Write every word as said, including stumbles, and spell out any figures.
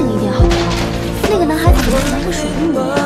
静一点好不好？那个男孩子怎么那么水？